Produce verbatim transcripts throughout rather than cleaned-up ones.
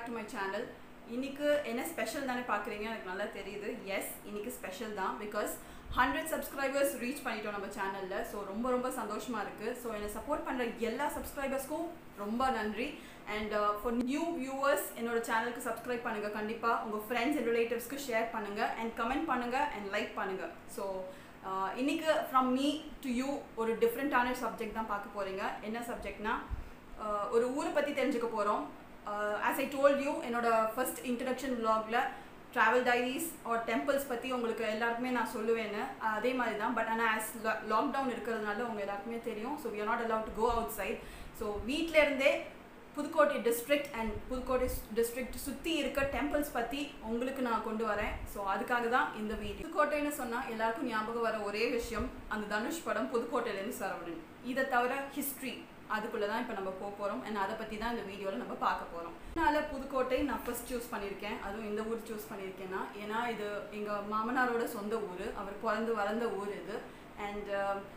to my channel. இன்னைக்கு என்ன special தானே பார்க்குறீங்க, எனக்கு நல்லா தெரியுது. எஸ், இன்னைக்கு ஸ்பெஷல் தான். பிகாஸ் ஹண்ட்ரட் சப்ஸ்கிரைபர்ஸ் ரீச் பண்ணிட்டோம் நம்ம சேனலில். ஸோ ரொம்ப ரொம்ப சந்தோஷமாக இருக்குது. ஸோ என்னை சப்போர்ட் பண்ணுற எல்லா சப்ஸ்கிரைபர்ஸ்க்கும் ரொம்ப நன்றி. அண்ட் ஃபார் நியூ வியூவர்ஸ் என்னோட சேனலுக்கு சப்ஸ்கிரைப் பண்ணுங்கள். கண்டிப்பாக உங்கள் ஃப்ரெண்ட்ஸ் அண்ட் ரிலேட்டிவ்ஸ்க்கு ஷேர் பண்ணுங்கள் அண்ட் கமெண்ட் பண்ணுங்கள் அண்ட் லைக் பண்ணுங்கள். ஸோ இன்னைக்கு ஃப்ரம் மீ டு யூ ஒரு டிஃப்ரெண்ட்டான சப்ஜெக்ட் தான் பார்க்க போகிறீங்க. என்ன சப்ஜெக்ட்னா, ஒரு ஊரை பற்றி தெரிஞ்சுக்க போகிறோம். ஆஸ் ஐ டோல்ட் யூ, என்னோட ஃபர்ஸ்ட் இன்ட்ரடக்ஷன் vlogல ட்ராவல் டைரிஸ் ஆர் டெம்பிள்ஸ் பற்றி உங்களுக்கு எல்லாருக்குமே நான் சொல்லுவேன்னு, அதே மாதிரி தான். பட் ஆனால் ஆஸ் லாக்டவுன் இருக்கிறதுனால உங்கள் எல்லாருக்குமே தெரியும். So we are not allowed to go outside. So வீட்டிலேருந்தே Pudukkottai district and Pudukkottai district சுற்றி இருக்க டெம்பிள்ஸ் பற்றி உங்களுக்கு நான் கொண்டு வரேன். ஸோ அதுக்காக தான் இந்த வீடியோ. புதுக்கோட்டைன்னு சொன்னால் எல்லாருக்கும் ஞாபகம் வர ஒரே விஷயம் அந்த தனுஷ் படம் புதுக்கோட்டையிலேருந்து சரவணன். இதை தவிர ஹிஸ்ட்ரி, அதுக்குள்ளே தான் இப்போ நம்ம போக போகிறோம். அண்ட் அதை பற்றி தான் இந்த வீடியோவில் நம்ம பார்க்க போகிறோம். அதனால் புதுக்கோட்டை நான் ஃபர்ஸ்ட் சூஸ் பண்ணியிருக்கேன். அதுவும் இந்த ஊர் சூஸ் பண்ணியிருக்கேன்னா, ஏன்னா இது எங்கள் மாமனாரோட சொந்த ஊர். அவர் பிறந்து வளர்ந்த ஊர் இது. அண்ட்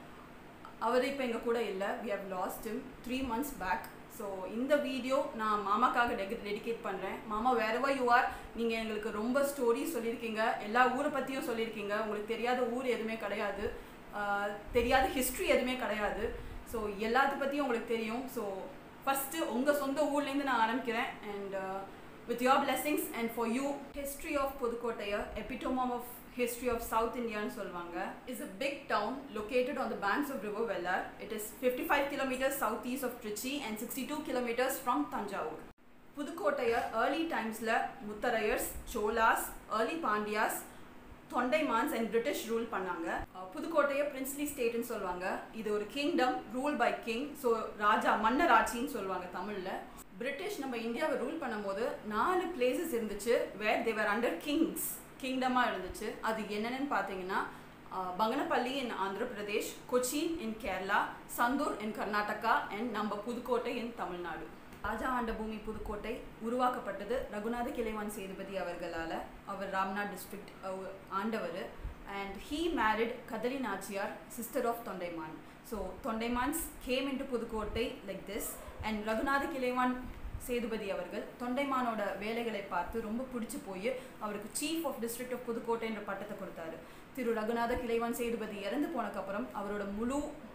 அவர் இப்போ எங்கள் கூட இல்லை. We have lost him three months back. So இந்த வீடியோ நான் மாமாக்காக டெடி டெடிகேட் பண்ணுறேன். மாமா, வேறவா யூ ஆர், நீங்கள் எங்களுக்கு ரொம்ப ஸ்டோரி சொல்லியிருக்கீங்க, எல்லா ஊரை பற்றியும் சொல்லியிருக்கீங்க. உங்களுக்கு தெரியாத ஊர் எதுவுமே கிடையாது, தெரியாத ஹிஸ்ட்ரி எதுவுமே கிடையாது. ஸோ எல்லாத்த பற்றியும் உங்களுக்கு தெரியும். ஸோ ஃபஸ்ட்டு உங்கள் சொந்த ஊர்லேருந்து நான் ஆரம்பிக்கிறேன். And with your blessings and for you, history of புதுக்கோட்டையை epitome of history of South Indiaன்னு சொல்வாங்க. is a big town located on the banks of river Vellar. It is fifty-five kilometers southeast of Trichy and sixty-two kilometers from Tanjavur. புதுக்கோட்டையை early timesல Mutharaiyars, Cholas, early Pandyas, Thondaimans and British rule பண்ணாங்க. புதுக்கோட்டையை princely ஸ்டேட்னு சொல்லுவாங்க. இது ஒரு kingdom rule by king. So ராஜா, மன்னர் ஆட்சின்னு சொல்லுவாங்க தமிழில். பிரிட்டிஷ் நம்ம இந்தியாவை ரூல் பண்ணும்போது நாலு பிளேசஸ் இருந்துச்சு வேர் தே வர் அண்டர் கிங்ஸ், கிங்டமாக இருந்துச்சு. அது என்னென்னு பார்த்தீங்கன்னா, Banganapalle in Andhra Pradesh, Cochin in Kerala, Sandur in Karnataka and நம்ம புதுக்கோட்டை இன் தமிழ்நாடு. ராஜா ஆண்ட பூமி புதுக்கோட்டை உருவாக்கப்பட்டது ரகுநாத கிளைவான் சேதுபதி அவர்களால். அவர் ராம்நாத் டிஸ்ட்ரிக்ட் ஆண்டவர். And he married Kathali Nachiyar, sister of Thondaiman. So Thondaimans came into Pudukkottai like this. And Raghunatha Kilavan Sethupathi அவர்கள் தொண்டைமானோட வேலைகளை பார்த்து ரொம்ப பிடிச்சி போய் அவருக்கு chief of district of Pudukkottai என்ற பட்டத்தை கொடுத்தாரு. திரு ரகுநாத கிளைவான் சேதுபதி இறந்து போனதுக்கப்புறம் அவரோட முழு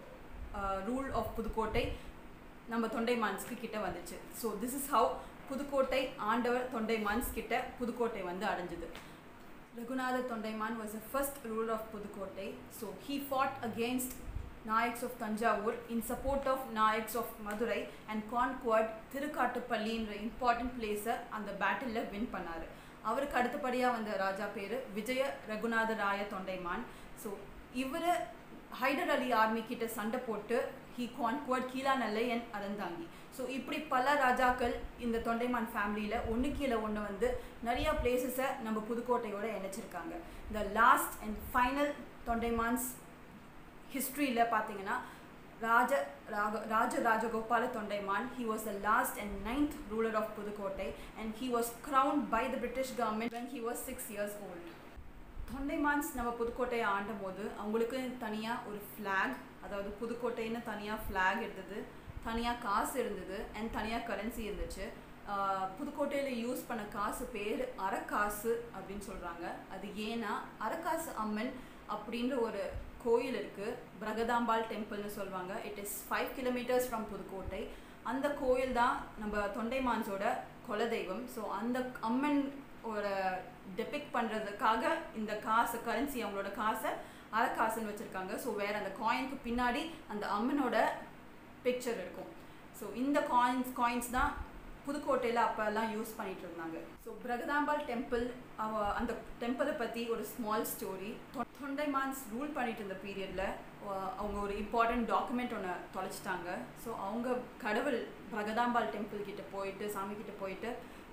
ரூல் ஆஃப் புதுக்கோட்டை நம்ம தொண்டைமான்ஸ்க்கு கிட்ட வந்துச்சு. So this is how Pudukkottai ஆண்டவர் தொண்டைமான்ஸ் கிட்ட புதுக்கோட்டை வந்து அடைஞ்சுது. Raghunatha Thondaiman was the first ruler of Pudukkottai. So he fought against Nayaks of Tanjavur in support of Nayaks of Madurai and conquered Thirukattupalli என்ற இம்பார்ட்டன்ட் பிளேஸை அந்த பேட்டிலில் வின் பண்ணார். அவருக்கு அடுத்தபடியாக வந்த ராஜா பேர் விஜய ரகுநாத ராய தொண்டைமான். ஸோ இவர் ஹைடர் அலி ஆர்மி கிட்ட சண்டை போட்டு he conquered Keezhanellai and Aranthangi. So இப்படி பல ராஜாக்கள் இந்த தொண்டைமான் ஃபேமிலியில் ஒன்று கீழே ஒன்று வந்து நிறையா பிளேசஸை நம்ம புதுக்கோட்டையோடு இணைச்சிருக்காங்க. The last and final Thondaimans ஹிஸ்ட்ரியில் பார்த்தீங்கன்னா, ராஜ ராக ராஜ Rajagopala Thondaiman, he was the last and ninth ruler of Pudukkottai and he was crowned by the British government when he was six years old. தொண்டைமான்ஸ் நம்ம புதுக்கோட்டையை ஆண்டும் போது அவங்களுக்கு தனியாக ஒரு ஃப்ளாக், அதாவது புதுக்கோட்டைன்னு தனியாக ஃப்ளாக் இருந்தது, தனியாக காசு இருந்தது அண்ட் தனியாக கரன்சி இருந்துச்சு. புதுக்கோட்டையில் யூஸ் பண்ண காசு பேர் அரக்காசு அப்படின்னு சொல்கிறாங்க. அது ஏன்னா அரக்காசு அம்மன் அப்படின்ற ஒரு கோயில் இருக்குது, பிரகதாம்பாள் டெம்பிள்னு சொல்லுவாங்க. It is five kilometres from Pudukkottai. அந்த கோயில் தான் நம்ம தொண்டைமான்ஸோட குலதெய்வம். ஸோ அந்த அம்மனோட டெபிக் பண்ணுறதுக்காக இந்த காசு, கரன்சி, அவங்களோட காசை அரக்காசுன்னு வச்சுருக்காங்க. ஸோ வேறு அந்த காயினுக்கு பின்னாடி அந்த அம்மனோட பிக்சர் இருக்கும். ஸோ இந்த காயின்ஸ் காயின்ஸ் தான் புதுக்கோட்டையில் அப்போல்லாம் யூஸ் பண்ணிகிட்டு இருந்தாங்க. ஸோ பிரகதாம்பாள் டெம்பிள், அவ அந்த டெம்பிளை பற்றி ஒரு ஸ்மால் ஸ்டோரி. தொண்டைமான்ஸ் ரூல் பண்ணிட்டு இருந்த பீரியடில் அவங்க ஒரு இம்பார்ட்டண்ட் டாக்குமெண்ட் ஒன்று தொலைச்சிட்டாங்க. ஸோ அவங்க கடவுள் பிரகதாம்பாள் டெம்பிள் கிட்டே போயிட்டு, சாமிக்கிட்ட போயிட்டு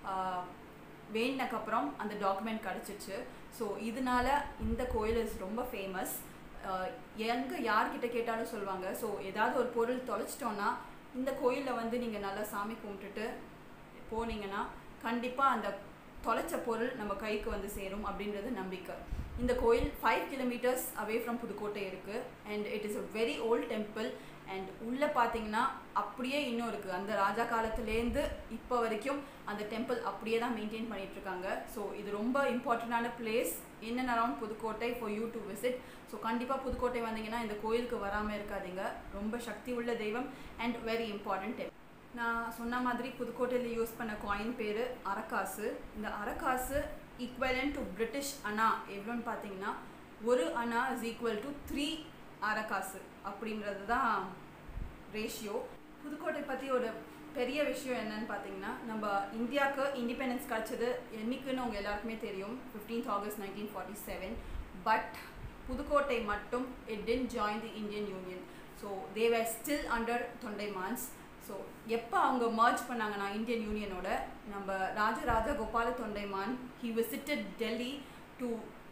வேண்டினக்கப்புறம் அந்த டாக்குமெண்ட் கிடச்சிச்சு. ஸோ இதனால இந்த கோயில் இஸ் ரொம்ப ஃபேமஸ். எங்கே யார்கிட்ட கேட்டாலும் சொல்லுவாங்க, ஸோ ஏதாவது ஒரு பொருள் தொலைச்சிட்டோன்னா இந்த கோயிலில் வந்து நீங்கள் நல்லா சாமி கும்பிட்டுட்டு போனீங்கன்னா கண்டிப்பாக அந்த தொலைச்ச பொருள் நம்ம கைக்கு வந்து சேரும் அப்படின்றது நம்பிக்கை. இந்த கோயில் five kilometres away from Pudukkottai இருக்குது. And it is a very old temple and உள்ளே பார்த்தீங்கன்னா அப்படியே இன்னும் இருக்குது. அந்த ராஜா காலத்துலேருந்து இப்போ வரைக்கும் அந்த டெம்பிள் அப்படியே தான் மெயின்டைன் பண்ணிகிட்ருக்காங்க. ஸோ இது ரொம்ப இம்பார்ட்டண்ட்டான place in and around Pudukkottai for you to visit. So கண்டிப்பாக புதுக்கோட்டை வந்தீங்கன்னா இந்த கோயிலுக்கு வராமல் இருக்காதீங்க. ரொம்ப சக்தி உள்ள தெய்வம் அண்ட் வெரி இம்பார்ட்டன்ட் டெம்பிள். நான் சொன்ன மாதிரி புதுக்கோட்டையில் யூஸ் பண்ண காயின் பேர் அரக்காசு. இந்த அரக்காசு ஈக்குவலன்ட் டு பிரிட்டிஷ் அணா எவ்வளோன்னு பார்த்தீங்கன்னா ஒரு anna is equal to three அரக்காசு அப்படின்றது தான் ரேஷியோ. புதுக்கோட்டை பற்றி ஒரு பெரிய விஷயம் என்னன்னு பார்த்தீங்கன்னா, நம்ம இந்தியாவுக்கு இண்டிபெண்டன்ஸ் கிடச்சது என்னைக்குன்னு உங்கள் எல்லாருக்குமே தெரியும், fifteenth August nineteen forty seven. But Pudukkottai மட்டும் it did join the Indian union. So they were still under Thondaimans. So எப்போ அவங்க மர்ஜ் பண்ணாங்கன்னா இந்தியன் யூனியனோட, நம்ம Rajaraja Gopala Thondaiman he visited Delhi to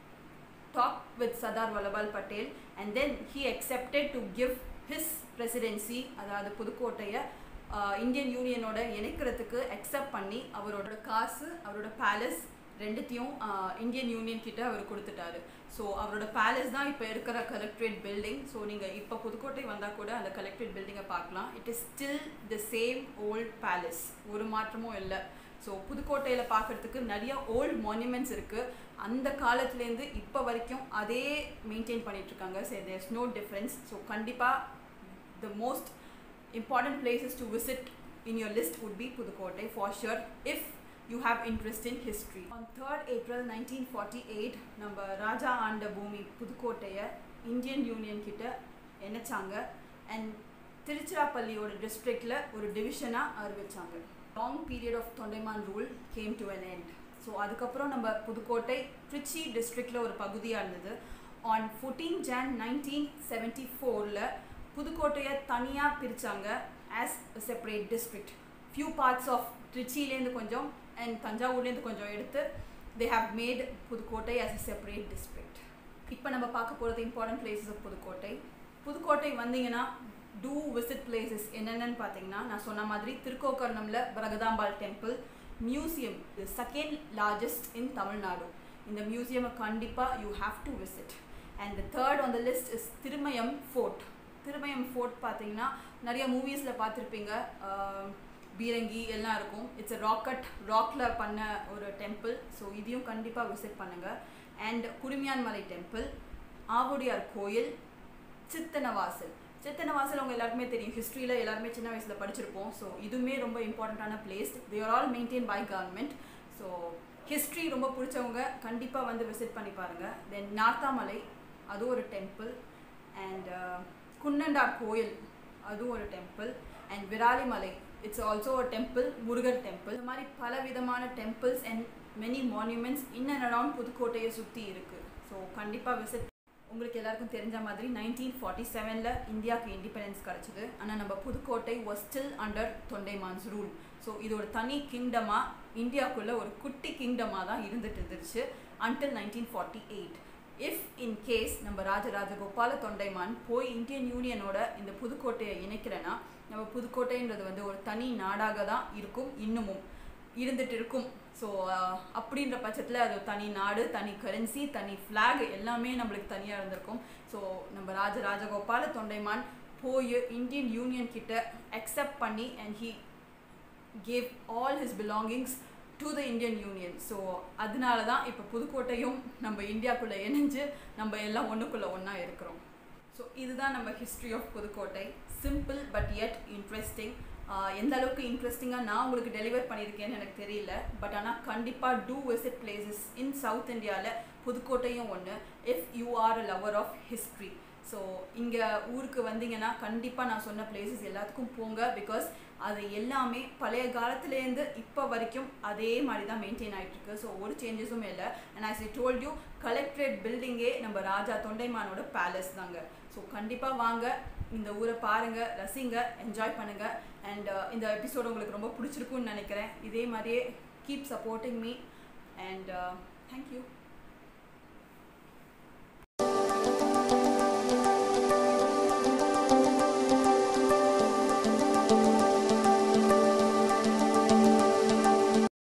talk with Sardar Vallabhbhai Patel and then he accepted to give his presidency, அதாவது புதுக்கோட்டையை Indian யூனியனோட இணைக்கிறதுக்கு accept பண்ணி அவரோட காசு அவரோட பேலஸ் ரெண்டுத்தையும் இந்தியன் யூனியன் கிட்ட அவர் கொடுத்துட்டாரு. ஸோ அவரோட பேலஸ் தான் இப்போ இருக்கிற கலெக்ட்ரேட் பில்டிங். ஸோ நீங்கள் இப்போ புதுக்கோட்டை வந்தால் கூட அந்த கலெக்ட்ரேட் பில்டிங்கை பார்க்கலாம். It is still the same old palace, ஒரு மாற்றமும் இல்லை. ஸோ புதுக்கோட்டையில் பார்க்குறதுக்கு நிறைய ஓல்டு மான்யூமெண்ட்ஸ் இருக்குது. அந்த காலத்துலேருந்து இப்போ வரைக்கும் அதே மெயின்டைன் பண்ணிகிட்ருக்காங்க. So there is no difference. So கண்டிப்பாக the most important places to visit in your list would be Pudukkottai for sure if you have interest in history. On third April nineteen forty eight நம்ம ராஜா ஆண்ட பூமி புதுக்கோட்டையை Indian union கிட்ட இணைச்சாங்க and திருச்சிராப்பள்ளியோட டிஸ்ட்ரிக்டில் ஒரு டிவிஷனாக அறிவிச்சாங்க. Long period of Thondaiman rule came to an end. So அதுக்கப்புறம் நம்ம புதுக்கோட்டை திருச்சி டிஸ்ட்ரிக்டில் ஒரு பகுதியாக இருந்தது. On fourteen Jan nineteen seventy ஃபோரில் புதுக்கோட்டையை தனியாக பிரித்தாங்க as a separate district. Few parts of திருச்சியிலேருந்து கொஞ்சம் அண்ட் தஞ்சாவூர்லேருந்து கொஞ்சம் எடுத்து they have made Pudukkottai as a separate district. இப்போ நம்ம பார்க்க போகிறது important places of Pudukkottai. Pudukkottai வந்தீங்கன்னா டூ விசிட் பிளேசஸ் என்னென்னு பார்த்தீங்கன்னா, நான் சொன்ன மாதிரி திருக்கோக்கர்ணமில் பிரகதாம்பாள் டெம்பிள், மியூசியம் இது செகண்ட் லார்ஜஸ்ட் இன் தமிழ்நாடு. இந்த மியூசியமை கண்டிப்பாக you have to visit. And the third on the list is Thirumayam fort. Thirumayam fort பார்த்தீங்கன்னா நிறைய மூவிஸில் பார்த்துருப்பீங்க, பீரங்கி எல்லாம் இருக்கும். இட்ஸ் அ ராக்கட் ராக்கில் பண்ண ஒரு டெம்பிள். ஸோ இதையும் கண்டிப்பாக விசிட் பண்ணுங்கள். அண்ட் குருமியான்மலை டெம்பிள், ஆவுடையார் கோயில், சித்தனவாசல். சித்தனவாசல் அவங்க எல்லாருக்குமே தெரியும், ஹிஸ்ட்ரியில் எல்லாருமே சின்ன வயசில் படிச்சிருப்போம். ஸோ இதுவுமே ரொம்ப இம்பார்ட்டண்ட்டான place. They are all maintain by government. So history ரொம்ப பிடிச்சவங்க கண்டிப்பாக வந்து விசிட் பண்ணி பாருங்கள். தென் நார்த்தாமலை, அதுவும் ஒரு டெம்பிள். அண்ட் குன்னண்டார் கோயில், அதுவும் ஒரு temple. And Viralimalai, it's also a temple, Murugar temple. இந்த மாதிரி பல விதமான temples and many monuments in and around புதுக்கோட்டையை சுற்றி இருக்குது. ஸோ கண்டிப்பாக விசிட். உங்களுக்கு எல்லாருக்கும் தெரிஞ்ச மாதிரி நைன்டீன் ஃபார்ட்டி செவனில் இந்தியாவுக்கு இண்டிபெண்டன்ஸ் கிடச்சிது. ஆனால் நம்ம Pudukkottai was still under Thondaimans rule. So இது ஒரு தனி கிங்டமாக, இந்தியாவுக்குள்ளே ஒரு குட்டி கிங்டமாக தான் இருந்துட்டு இருந்துச்சு until nineteen forty eight. If in case நம்ம ராஜராஜ கோபால தொண்டைமான் போய் இந்தியன் யூனியனோட இந்த புதுக்கோட்டையை இணைக்கிறேன்னா, நம்ம புதுக்கோட்டைன்றது வந்து ஒரு தனி நாடாக தான் இருக்கும், இன்னமும் இருந்துட்டு இருக்கும். ஸோ அப்படின்ற பட்சத்தில் அது தனி நாடு, தனி கரன்சி, தனி ஃப்ளாக் எல்லாமே நம்மளுக்கு தனியாக இருந்திருக்கும். ஸோ நம்ம ராஜராஜ கோபால தொண்டைமான் போய் இந்தியன் யூனியன் கிட்ட அக்செப்ட் பண்ணி and he gave all his belongings to the Indian union. So அதனால தான் இப்போ புதுக்கோட்டையும் நம்ம இந்தியாவுக்குள்ளே இணைஞ்சு நம்ம எல்லாம் ஒன்றுக்குள்ளே ஒன்றா இருக்கிறோம். ஸோ இதுதான் நம்ம history of Pudukkottai. Simple but yet interesting. எந்த அளவுக்கு இன்ட்ரெஸ்டிங்காக நான் உங்களுக்கு டெலிவர் பண்ணியிருக்கேன்னு எனக்கு தெரியல. பட் ஆனால் கண்டிப்பாக to visit places in South இந்தியாவில் புதுக்கோட்டையும் ஒன்று, if you are a lover of history. So இங்கே ஊருக்கு வந்தீங்கன்னா கண்டிப்பாக நான் சொன்ன பிளேசஸ் எல்லாத்துக்கும் போங்க. பிகாஸ் அது எல்லாமே பழைய காலத்துலேருந்து இப்போ வரைக்கும் அதே மாதிரி தான் மெயின்டைன் ஆகிட்டுருக்கு. ஸோ ஒரு சேஞ்சஸும் இல்லை. And as I told you, collectorate பில்டிங்கே நம்ம ராஜா தொண்டைமானோட பேலஸ் தாங்க. ஸோ கண்டிப்பாக வாங்க, இந்த ஊரை பாருங்கள், ரசிங்க, என்ஜாய் பண்ணுங்கள். அண்ட் இந்த எபிசோடு உங்களுக்கு ரொம்ப பிடிச்சிருக்குன்னு நினைக்கிறேன். இதே மாதிரியே keep supporting me and thank you.